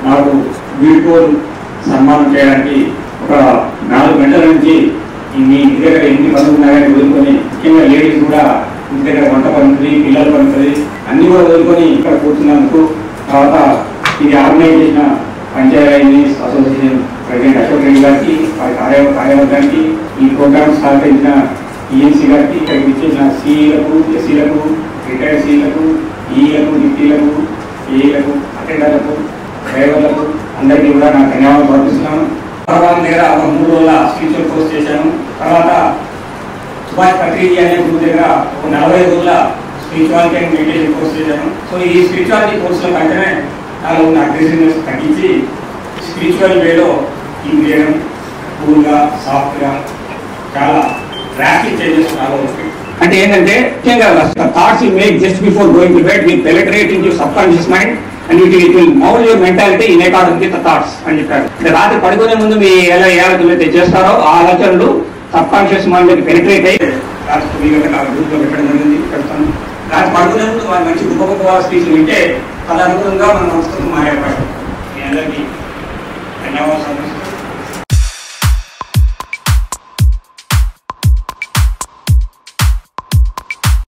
నాకు వీడ్కోలు సన్మానం చేయడానికి ఒక 4 గంటల నుంచి మీ ఇంటి దగ్గర ఎన్ని పనులు ఉన్నాయని వదులుకొని, ముఖ్యంగా లేడీస్ కూడా ఇంటి దగ్గర వంట పనుతుంది, పిల్లల పనుతుంది, అన్ని కూడా వదులుకొని ఇక్కడ కూర్చున్నందుకు, తర్వాత ఇది ఆర్గనైజ్ చేసిన పంచాయతీ అసోసియేషన్ ప్రెసిడెంట్ అశోక్ రెడ్డి గారికి, వారి కార్యవర్గానికి, ఈ ప్రోగ్రామ్ సహకరించిన ఈఎన్సీ గారికి, ఇక్కడికి ఇచ్చేసిన సిఈలకు, ఎస్సీలకు, రిటైర్డ్ సీలకు, ఈలకు, డిప్టీలకు, ఏఈలకు, అటెండర్లకు, డ్రైవర్లకు అందరికీ కూడా నా ధన్యవాదాలు సమర్పిస్తున్నాను. భగవాన్ దగ్గర ఒక 3 రోజుల స్పిరిచువల్ కోర్స్ చేశాను. తర్వాత సుభాష్ పత్రిజీ అనే గురువు దగ్గర ఒక 40 రోజుల స్పిరిచువాలిటీ అండ్ మెడిటేషన్ కోర్స్ చేశాను. సో ఈ స్పిరిచువాలిటీ కోర్సులో కంటేనే నాలో ఉన్న అగ్రెసివ్నెస్ తగ్గించి స్పిరిచువల్ వేలో థింక్ చేయడం, కూల్గా, సాఫ్ట్గా, చాలా డ్రాస్టిక్ చేంజెస్ నాలో ఉంటాయి. అంటే ఏంటంటే ముఖ్యంగా thoughts you make just before going to bed will penetrate in your subconscious mind and it will mould your mentality in according with the thoughts అని చెప్పారు. అంటే రాత్రి పడుకునే ముందు మీ ఎలా ఏ ఆలోచనలు అయితే చేస్తారో ఆ ఆలోచనలు సబ్కాన్షియస్ మైండ్ లోకి పెనిట్రేట్ అయ్యి రాత్రి 9 గంటల గ్రూప్ లో పెట్టడం జరిగింది. పెడతాను. రాత్రి పడుకునే ముందు వాళ్ళ మంచి గొప్ప స్పీచ్లు వింటే తదనుగుణంగా మన సంస్కృతి మారే అవకాశం. మీ అందరికీ ధన్యవాదాలు.